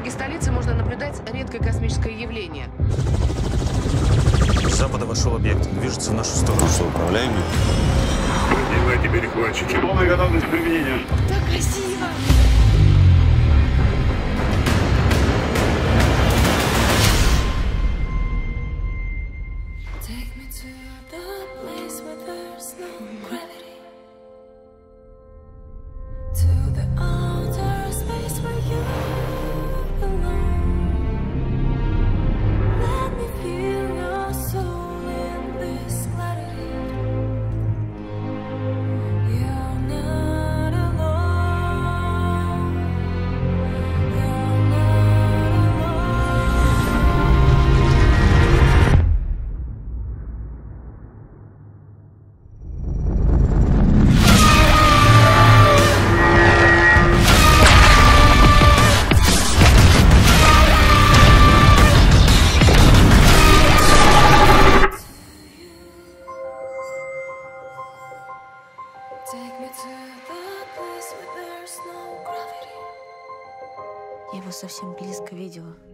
Из столицы можно наблюдать редкое космическое явление. С запада вошел объект. Движется в нашу сторону. Что, управляемый? Поднимайте перехватчики. Полная готовность к применению. Так красиво! Take me to the place where there's no gravity, to the outer space where you belong. Let me feel your soul in this clarity. You're not alone. You're not alone. Take me to the place where there's no gravity. Я его совсем близко видела.